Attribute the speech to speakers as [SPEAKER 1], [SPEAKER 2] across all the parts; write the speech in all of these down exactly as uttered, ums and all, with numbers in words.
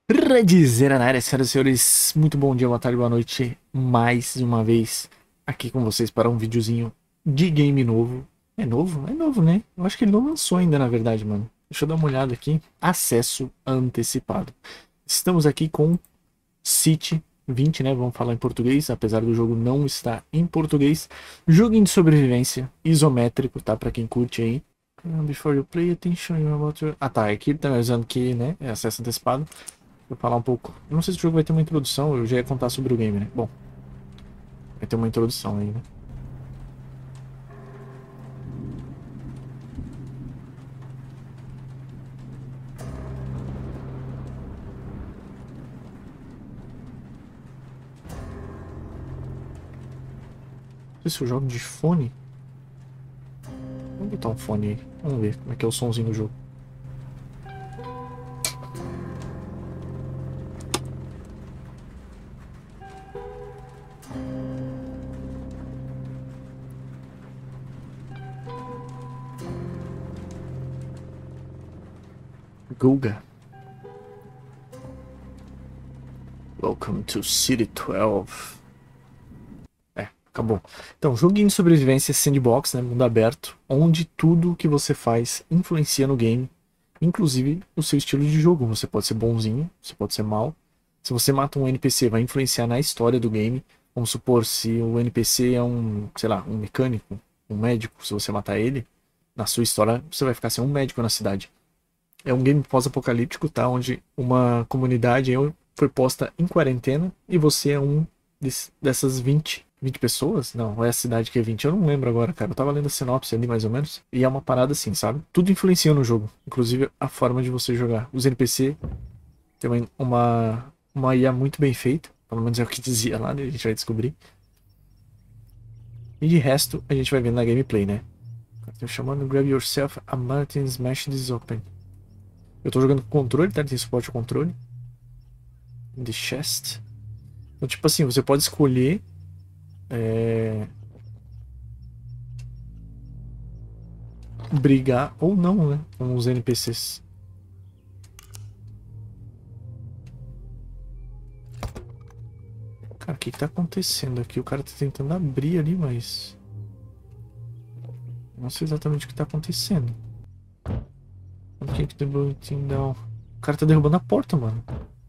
[SPEAKER 1] Redzera na área, senhoras e senhores, muito bom dia, boa tarde, boa noite, mais uma vez aqui com vocês para um videozinho de game novo. É novo? É novo, né? Eu acho que ele não lançou ainda, na verdade, mano. Deixa eu dar uma olhada aqui. Acesso antecipado. Estamos aqui com City vinte, né? Vamos falar em português, apesar do jogo não estar em português. Joguinho de sobrevivência, isométrico, tá? Pra quem curte aí. Before you play, attention about your... Ah, tá. Aqui tá me avisando que, né? É acesso antecipado. Vou falar um pouco. Eu não sei se o jogo vai ter uma introdução, eu já ia contar sobre o game, né? Bom, vai ter uma introdução aí, né? Não sei se eu jogo de fone. Vamos botar um fone aí. Vamos ver como é que é o somzinho do jogo. Guga. Welcome to City doze. É, acabou. Então, joguinho de sobrevivência sandbox, né? Mundo aberto, onde tudo que você faz influencia no game, inclusive o seu estilo de jogo. Você pode ser bonzinho, você pode ser mal. Se você mata um N P C, vai influenciar na história do game. Vamos supor, se o N P C é um, sei lá, um mecânico, um médico, se você matar ele, na sua história você vai ficar sem um médico na cidade. É um game pós-apocalíptico, tá? Onde uma comunidade foi posta em quarentena e você é um dessas vinte, vinte pessoas? Não, é a cidade que é vinte. Eu não lembro agora, cara. Eu tava lendo a sinopse ali mais ou menos. E é uma parada assim, sabe? Tudo influencia no jogo, inclusive a forma de você jogar. Os N P C tem uma, uma, uma I A muito bem feita, pelo menos é o que dizia lá, né? A gente vai descobrir. E de resto, a gente vai ver na gameplay, né? Tô chamando Grab Yourself a Martin Smash This Open. Eu tô jogando com controle, tá? Tem suporte ao controle. In the chest. Então, tipo assim, você pode escolher. É... brigar ou não, né? Com os N P Cs. Cara, o que que tá acontecendo aqui? O cara tá tentando abrir ali, mas... não sei exatamente o que tá acontecendo. O que que derrubou o O cara tá derrubando a porta, mano.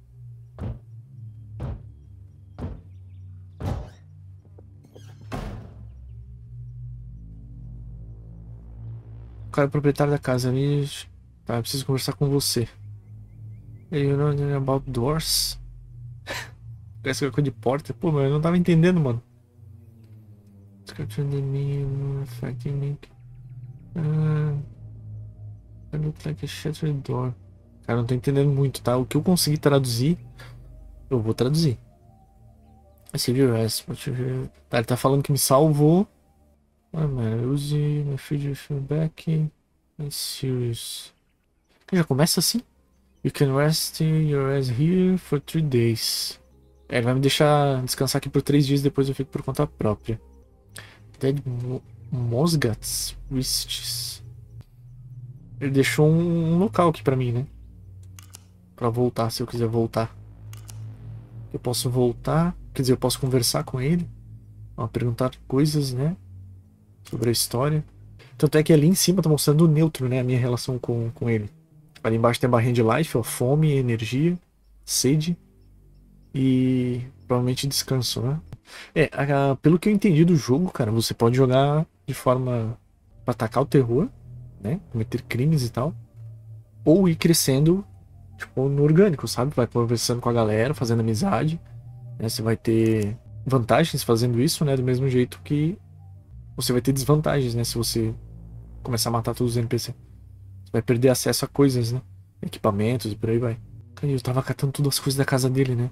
[SPEAKER 1] O cara é o proprietário da casa ali. Tá, eu preciso conversar com você. You know about doors? Parece que é coisa de porta. Pô, mas eu não tava entendendo, mano. Description the me, affecting me. Uh, I look like a shattered door. Cara, não tô entendendo muito, tá? O que eu consegui traduzir, eu vou traduzir. I see your ass, but you... Tá, ele tá falando que me salvou. Ah, mano, use my figure back. I'm serious. Já começa assim? You can rest your ass here for three days. É, ele vai me deixar descansar aqui por três dias, depois eu fico por conta própria. Dead Mo Mosgats Wrists. Ele deixou um, um local aqui pra mim, né? Pra voltar, se eu quiser voltar. Eu posso voltar, quer dizer, eu posso conversar com ele. Ó, perguntar coisas, né? Sobre a história. Tanto é que ali em cima tá mostrando o neutro, né? A minha relação com, com ele. Ali embaixo tem a barrinha de life, ó, fome, energia, sede e provavelmente descanso, né? É, a, a, pelo que eu entendi do jogo, cara, você pode jogar de forma pra atacar o terror, né? Cometer crimes e tal. Ou ir crescendo, tipo, no orgânico, sabe? Vai conversando com a galera, fazendo amizade, né? Você vai ter vantagens fazendo isso, né? Do mesmo jeito que você vai ter desvantagens, né? Se você começar a matar todos os N P C. Você vai perder acesso a coisas, né? Equipamentos e por aí vai. Eu tava catando todas as coisas da casa dele, né?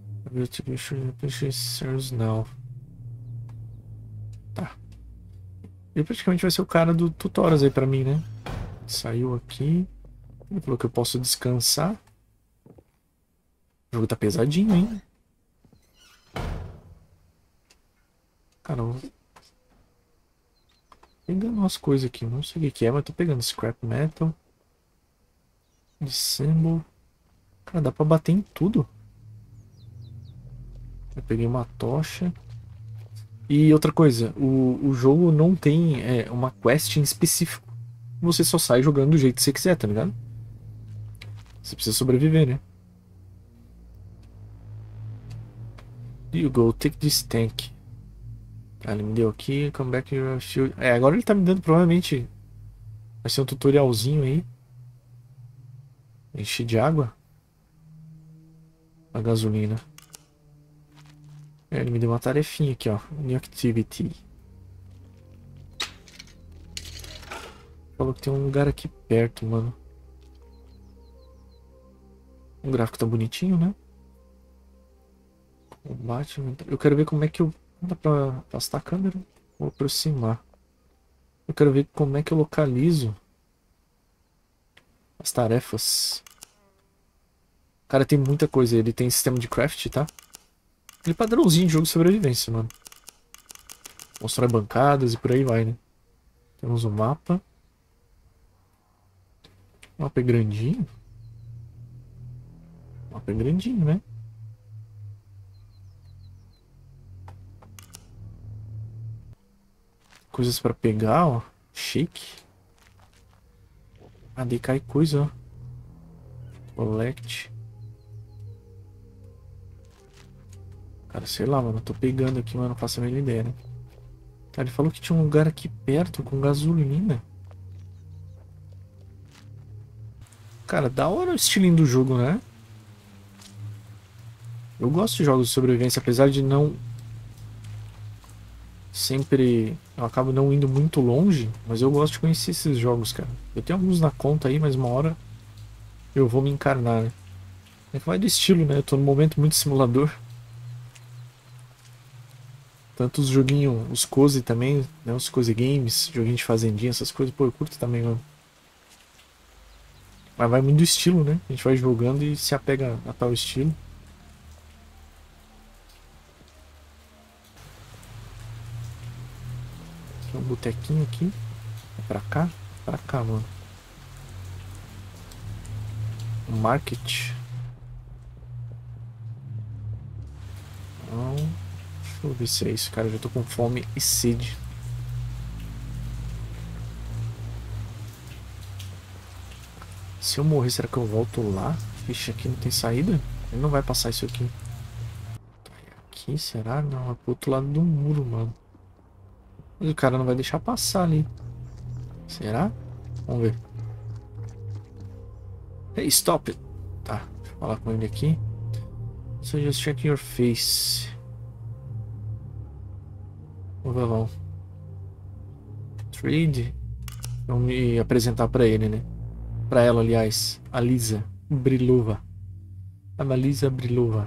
[SPEAKER 1] Não. Tá. Ele praticamente vai ser o cara do tutorials aí pra mim, né? Saiu aqui. Ele falou que eu posso descansar. O jogo tá pesadinho, hein? Caramba. Pegando umas coisas aqui. Não sei o que é, mas tô pegando scrap metal. Dissemble. Cara, dá pra bater em tudo. Eu peguei uma tocha. E outra coisa, o, o jogo não tem é, uma quest em específico. Você só sai jogando do jeito que você quiser, tá ligado? Você precisa sobreviver, né? You go, take this tank. Tá, ele me deu aqui, come back your shield. É, agora ele tá me dando provavelmente. Vai ser um tutorialzinho aí. Encher de água. A gasolina. É, ele me deu uma tarefinha aqui, ó. New activity. Falou que tem um lugar aqui perto, mano. O gráfico tá bonitinho, né? Combate. Eu quero ver como é que eu. Dá pra afastar a câmera? Vou aproximar. Eu quero ver como é que eu localizo as tarefas. Cara, tem muita coisa. Ele tem sistema de craft, tá? Ele é padrãozinho de jogo de sobrevivência, mano. Constrói bancadas e por aí vai, né? Temos um mapa. O mapa é grandinho. O mapa é grandinho, né? Coisas pra pegar, ó. Shake. Ah, daí cai coisa, ó. Collect. Cara, sei lá, mano. Eu tô pegando aqui, mas não faço a menor ideia, né? Cara, ele falou que tinha um lugar aqui perto com gasolina. Cara, da hora o estilinho do jogo, né? Eu gosto de jogos de sobrevivência, apesar de não... Sempre... Eu acabo não indo muito longe, mas eu gosto de conhecer esses jogos, cara. Eu tenho alguns na conta aí, mas uma hora eu vou me encarnar, né? É que vai do estilo, né? Eu tô num momento muito simulador. Tanto os joguinhos, os cozy também, né? Os cozy games, joguinho de fazendinha, essas coisas, pô, eu curto também, mano. Mas vai muito do estilo, né? A gente vai jogando e se apega a tal estilo. Tem um botequinho aqui. É pra cá? Pra cá, mano. Um market. Não. Deixa eu ver se é isso, cara. Eu já tô com fome e sede. Se eu morrer, será que eu volto lá? Vixe, aqui não tem saída? Ele não vai passar isso aqui. Aqui, será? Não, é pro outro lado do muro, mano. Mas o cara não vai deixar passar ali. Será? Vamos ver. Hey, stop it. Tá, deixa eu falar com ele aqui. So just check your face. Vamos ver lá. Trade. Vamos me apresentar pra ele, né? Pra ela, aliás. A Lisa Brilova. A Lisa Brilova.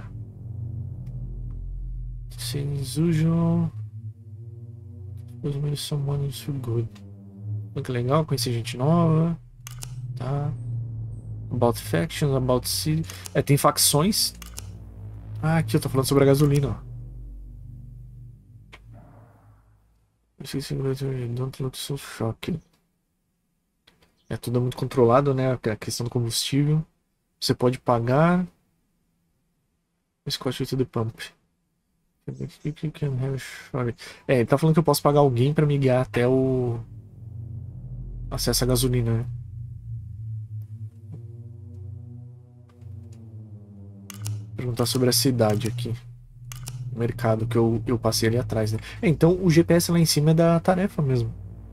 [SPEAKER 1] Seems usual. Os meus someone so good. Muito legal, conheci gente nova. Tá. About factions, about city. É, tem facções. Ah, aqui eu tô falando sobre a gasolina, ó. Don't look so shocked. É tudo muito controlado, né? A questão do combustível. Você pode pagar. Scotch to the pump. É, ele tá falando que eu posso pagar alguém pra me guiar até o acesso à gasolina, né? Perguntar sobre a cidade aqui. O mercado que eu, eu passei ali atrás, né? É, então o G P S lá em cima é da tarefa mesmo.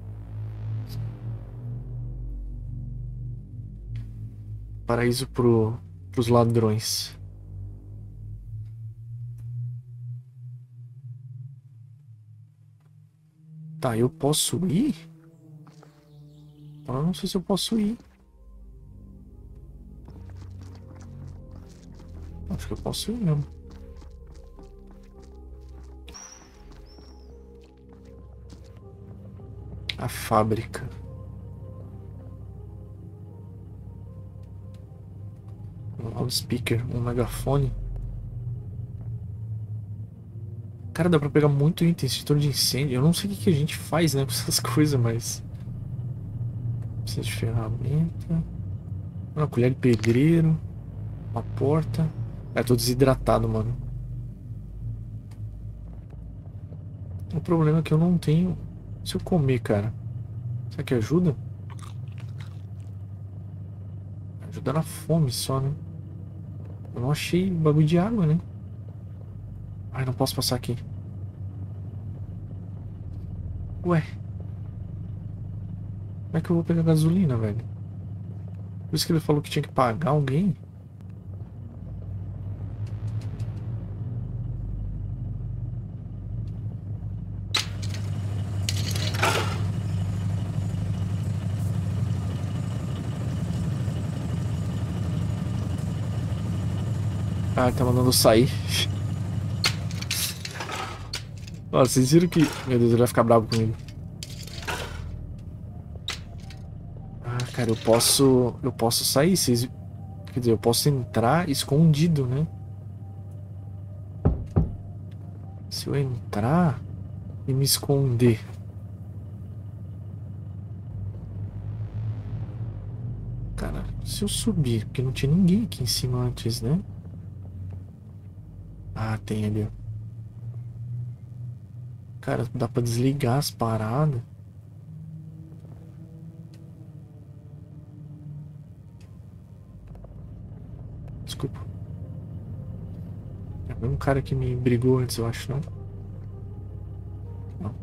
[SPEAKER 1] Paraíso pro, pros ladrões. Tá, eu posso ir? Eu não sei se eu posso ir. Acho que eu posso ir mesmo. A fábrica. Um loudspeaker, um megafone. Cara, dá pra pegar muito item, extintor de incêndio. Eu não sei o que, que a gente faz, né, com essas coisas, mas... Precisa de ferramenta. Uma colher de pedreiro. Uma porta. É, tô desidratado, mano. O problema é que eu não tenho... Se eu comer, cara... Será que ajuda? Ajuda na fome só, né? Eu não achei bagulho de água, né? Ai, não posso passar aqui. Ué. Como é que eu vou pegar gasolina, velho? Por isso que ele falou que tinha que pagar alguém? Ah, ele tá mandando eu sair. Ó, vocês viram que... Meu Deus, ele vai ficar bravo comigo. Ah, cara, eu posso... Eu posso sair, vocês... Quer dizer, eu posso entrar escondido, né? Se eu entrar e me esconder... Cara, se eu subir... Porque não tinha ninguém aqui em cima antes, né? Ah, tem ali, ó. Cara, dá pra desligar as paradas. Desculpa. É o mesmo cara que me brigou antes, eu acho, não? Não.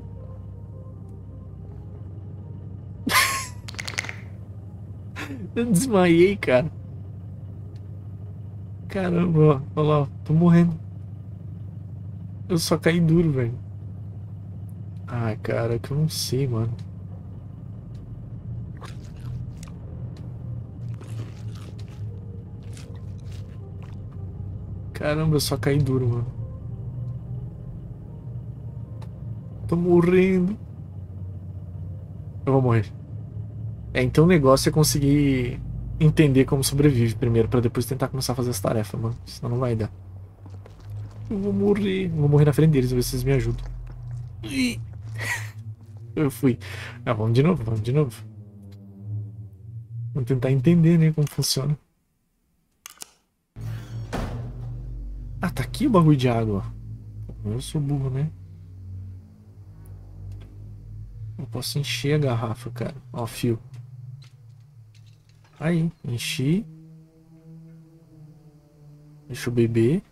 [SPEAKER 1] Eu desmaiei, cara. Caramba, ó. Olha lá, ó. Tô morrendo. Eu só caí duro, velho. Ai, cara, que eu não sei, mano. Caramba, eu só caí duro, mano. Tô morrendo. Eu vou morrer. É, então o negócio é conseguir entender como sobrevive primeiro, pra depois tentar começar a fazer as tarefas, mano. Senão não vai dar. Eu vou morrer. Eu vou morrer na frente deles, ver se vocês me ajudam. Ih. Eu fui. Ah, vamos de novo, vamos de novo. Vamos tentar entender, né, como funciona. Ah, tá aqui o bagulho de água. Eu sou burro, né? Eu posso encher a garrafa, cara. Ó, fio. Aí, enchi. Deixa eu beber.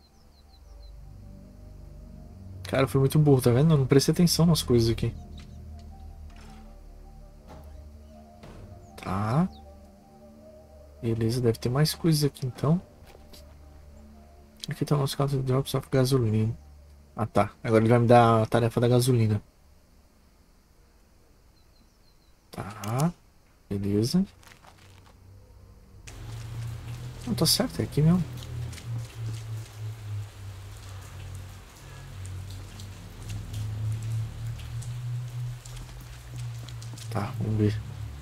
[SPEAKER 1] Cara, foi muito burro, tá vendo? Eu não prestei atenção nas coisas aqui. Tá. Beleza, deve ter mais coisas aqui então. Aqui tá o nosso carro de drops of gasolina. Ah, tá. Agora ele vai me dar a tarefa da gasolina. Tá. Beleza. Não, tá certo, é aqui mesmo. Tá, vamos ver.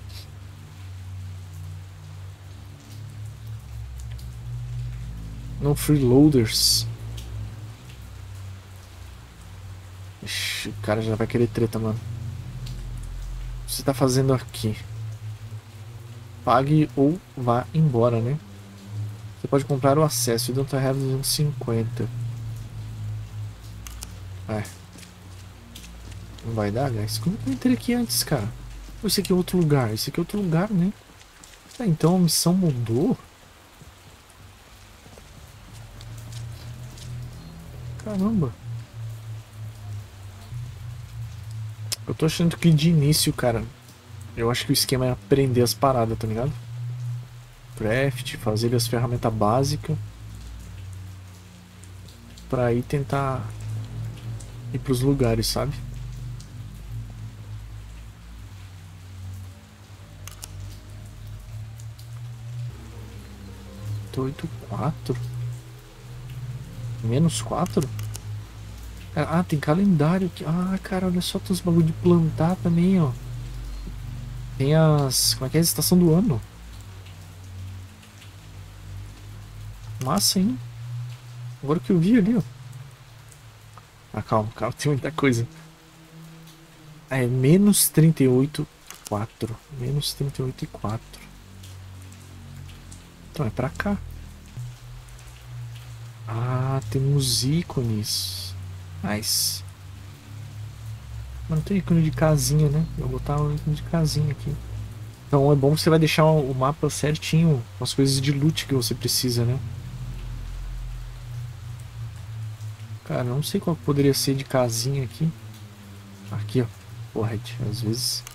[SPEAKER 1] No freeloaders. Ixi, o cara já vai querer treta, mano. O que você tá fazendo aqui? Pague ou vá embora, né? Você pode comprar o acesso. You don't have duzentos e cinquenta. É. Não vai dar, guys? Como que eu entrei aqui antes, cara? Ou esse aqui é outro lugar? Esse aqui é outro lugar, né? Ah, então a missão mudou? Caramba. Eu tô achando que de início, cara, eu acho que o esquema é aprender as paradas, tá ligado? Craft, fazer as ferramentas básicas. Pra aí tentar ir pros lugares, sabe? oito, quatro. Menos quatro? Ah, tem calendário aqui. Ah, cara, olha só, tem os bagulho de plantar também, ó. Tem as... Como é que é a estação do ano? Massa, hein? Agora que eu vi ali, ó. Ah, calma, calma, tem muita coisa. Ah, é menos trinta e oito, quatro. Menos trinta e oito e quatro. Então é pra cá. Ah, temos ícones. Nice. Mas não tem ícone de casinha, né? Eu vou botar um ícone de casinha aqui. Então é bom que você vai deixar o mapa certinho com as coisas de loot que você precisa, né? Cara, não sei qual poderia ser de casinha aqui. Aqui, ó. Porra, às vezes.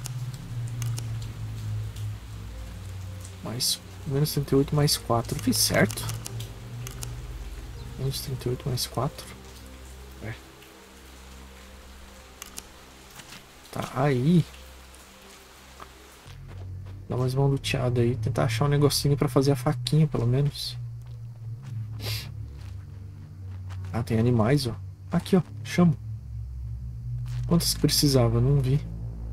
[SPEAKER 1] Mais. Menos trinta e oito mais quatro. Fiz certo? Menos trinta e oito mais quatro. É. Tá, aí. Dá mais uma luteada aí. Tentar achar um negocinho pra fazer a faquinha, pelo menos. Ah, tem animais, ó. Aqui, ó. Chamo. Quantos que precisava? Não vi.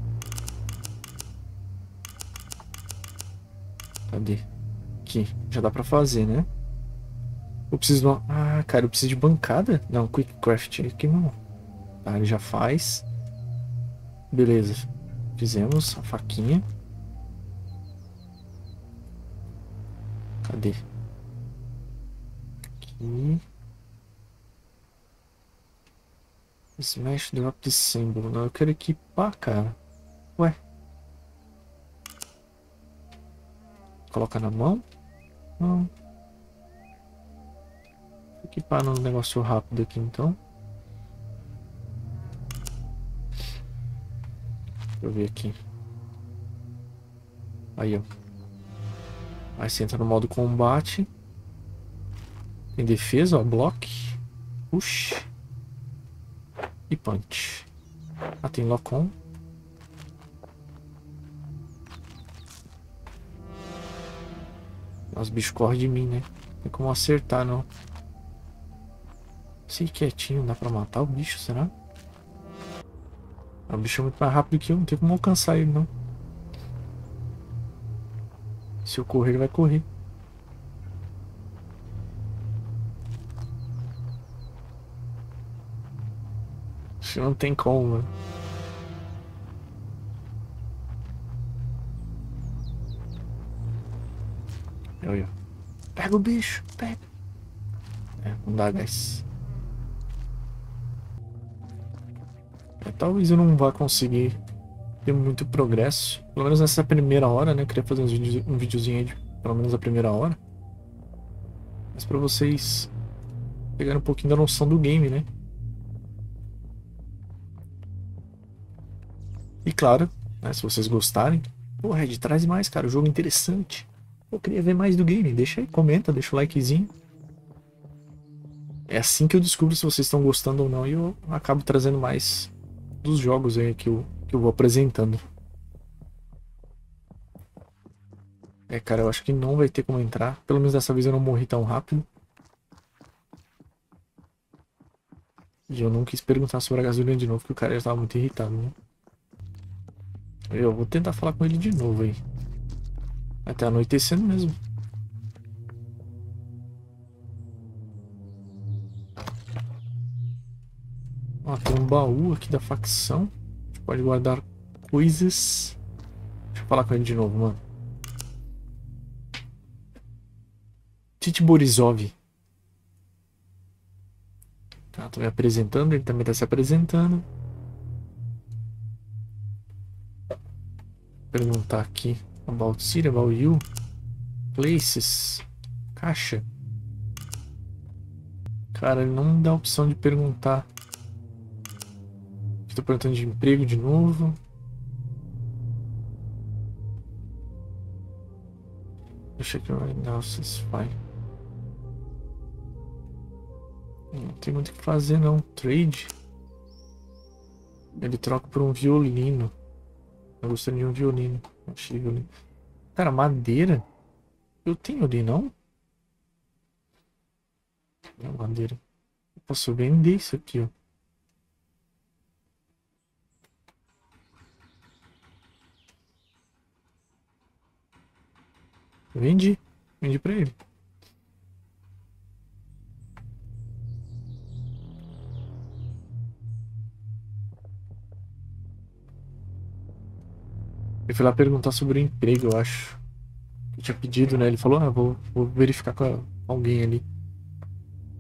[SPEAKER 1] Cadê? Aqui. Já dá pra fazer, né? Eu preciso de uma... Ah, cara, eu preciso de bancada? Não, Quick Craft aqui não. Tá, ele já faz. Beleza. Fizemos a faquinha. Cadê? Aqui. Smash Drop de símbolo. Não, eu quero equipar, cara. Ué. Coloca na mão? Não. Vou equipar num negócio rápido aqui, então. Deixa eu ver aqui. Aí, ó. Aí você entra no modo combate. Tem defesa, ó. Block. Push. E punch. Ah, tem lock-on. Os bichos correm de mim, né? Não tem como acertar, não. Se quietinho, dá pra matar o bicho, será? O bicho é muito mais rápido que eu, não tem como alcançar ele, não. Se eu correr, ele vai correr. Acho não tem como, mano. Olha. Pega o bicho, pega. É, não dá gás. É, talvez eu não vá conseguir ter muito progresso. Pelo menos nessa primeira hora, né? Eu queria fazer uns vídeos, um videozinho aí de pelo menos a primeira hora. Mas pra vocês pegarem um pouquinho da noção do game, né? E claro, né, se vocês gostarem, pô, Red, traz mais, cara. O jogo é interessante. Eu queria ver mais do game. Deixa aí, comenta, deixa o likezinho. É assim que eu descubro se vocês estão gostando ou não. E eu acabo trazendo mais dos jogos aí que eu, que eu vou apresentando. É, cara, eu acho que não vai ter como entrar. Pelo menos dessa vez eu não morri tão rápido. E eu não quis perguntar sobre a gasolina de novo, porque o cara já estava muito irritado, né? Eu vou tentar falar com ele de novo aí. Até anoitecendo mesmo. Ó, tem um baú aqui da facção. A gente pode guardar coisas. Deixa eu falar com ele de novo, mano. Tite Borisov. Tá, tô me apresentando, ele também tá se apresentando. Perguntar aqui. About City, about you. Places. Caixa. Cara, ele não me dá a opção de perguntar. Estou perguntando de emprego de novo. Deixa que eu não satisfy. Não tem muito o que fazer não. Trade. Ele troca por um violino. Eu gostaria de um violino. Achei violino. Cara, madeira. Eu tenho ali, não? Não, madeira. Eu posso vender isso aqui, ó. Vendi. Vendi pra ele. Ele foi lá perguntar sobre o emprego, eu acho. Eu tinha pedido, né? Ele falou, ah, vou, vou verificar com alguém ali.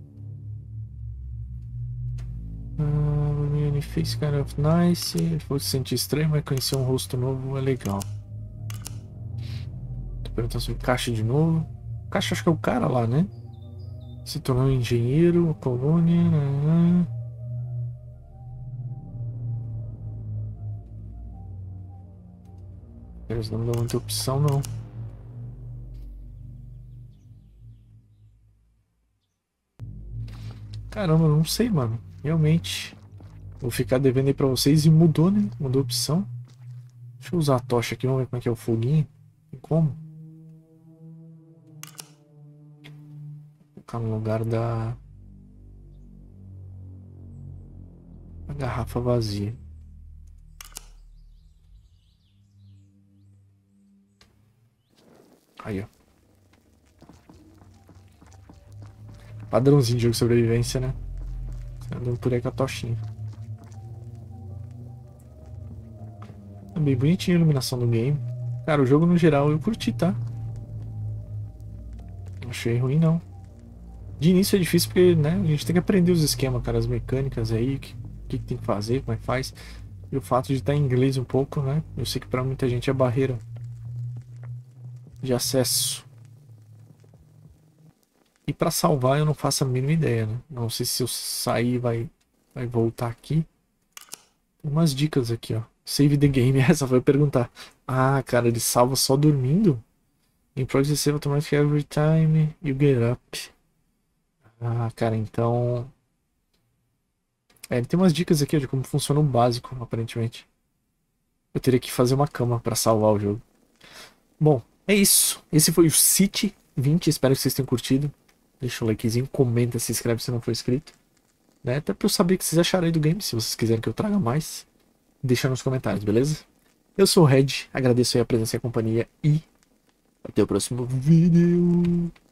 [SPEAKER 1] Me fez kind of nice. Foi se sentir estranho, mas conhecer um rosto novo é legal. Tô perguntando sobre Caixa de novo. Caixa acho que é o cara lá, né? Se tornou um engenheiro, colônia. Né? Eles não dão muita opção, não. Caramba, não sei, mano. Realmente. Vou ficar devendo aí pra vocês. E mudou, né? Mudou a opção. Deixa eu usar a tocha aqui. Vamos ver como é que é o foguinho. Tem como? Vou colocar no lugar da... a garrafa vazia. Aí, ó. Padrãozinho de jogo de sobrevivência, né? Andando por aí com a tochinha. É bem bonitinha a iluminação do game. Cara, o jogo no geral eu curti, tá? Não achei ruim, não. De início é difícil porque, né, a gente tem que aprender os esquemas, cara, as mecânicas aí, o que, que tem que fazer, como é que faz. E o fato de estar em inglês um pouco, né? Eu sei que pra muita gente é barreira de acesso. E pra salvar eu não faço a mínima ideia, né? Não sei se eu sair vai, vai voltar aqui. Tem umas dicas aqui, ó. Save the game, essa foi perguntar. Ah, cara, ele salva só dormindo? In progress save automatic every time you get up. Ah, cara, então... É, ele tem umas dicas aqui ó, de como funciona o básico, aparentemente. Eu teria que fazer uma cama pra salvar o jogo. Bom, é isso. Esse foi o City vinte, espero que vocês tenham curtido. Deixa o likezinho, comenta, se inscreve se não for inscrito. Né? Até pra eu saber o que vocês acharam aí do game, se vocês quiserem que eu traga mais. Deixa nos comentários, beleza? Eu sou o Red, agradeço aí a presença e a companhia e até o próximo vídeo.